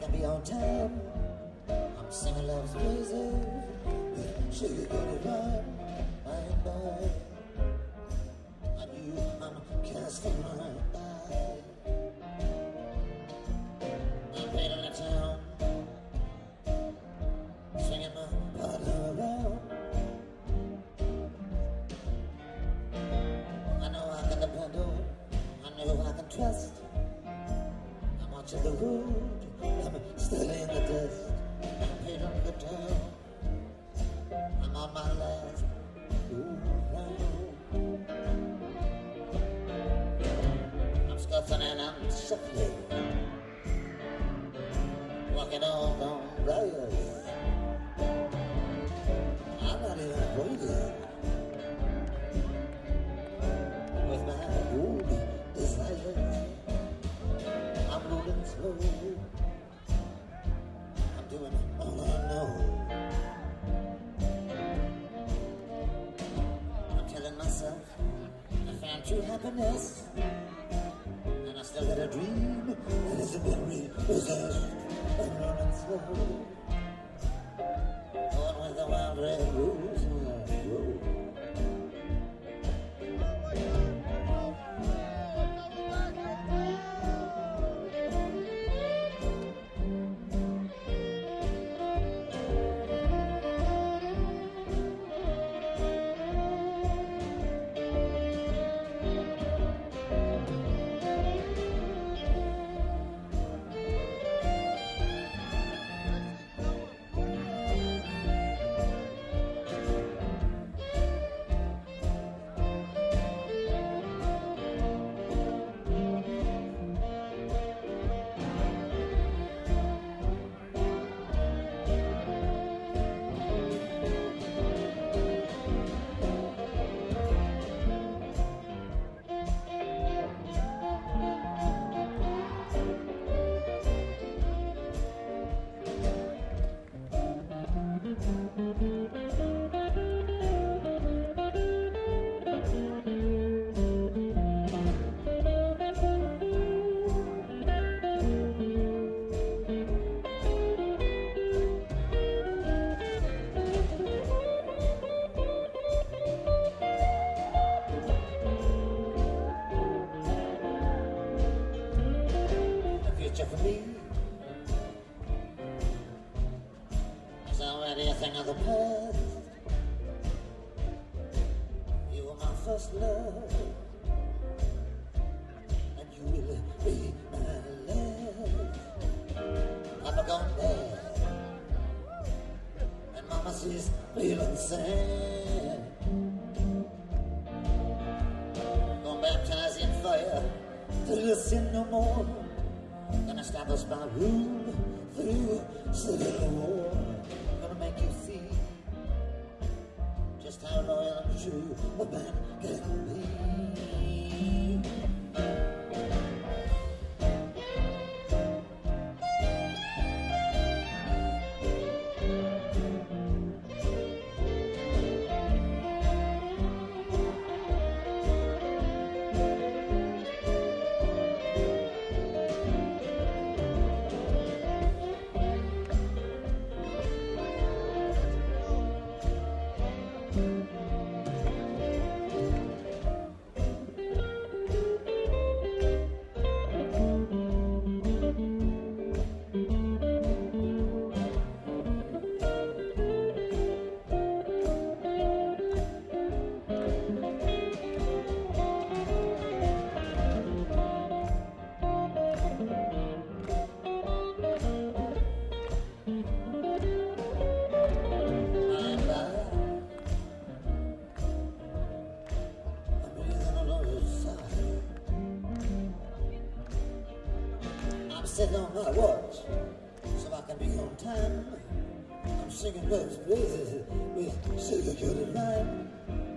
can be on time. I'm singing love's praises with sugar-coated rhyme. Bye bye. On you, I'm casting my eye. I'm painting the town, swinging my partner around. I know I can depend on, I know I can trust. I'm watching the road, I'm studying the dust. I'm painting the town, I'm on my last round. I'm scuffing and I'm shuffling, walking on rails. I'm not even waiting with my old desires. I'm moving slow, I'm doing all I know. I'm telling myself I found true happiness, and I still got a dream that hasn't been repossessed. I'm running slow, going with the wild red rose on that road. For me, it's already a thing of the past. You were my first love, and you will be my last. Papa gone bad, and Mama she's feeling sad. Gonna baptize in fire till you sin no more. Gonna establish my rule through civil war. Gonna make you see just how loyal and true a man can be. Sitting on my watch so I can be on time. I'm singing love's praises with sugar-coated rhyme.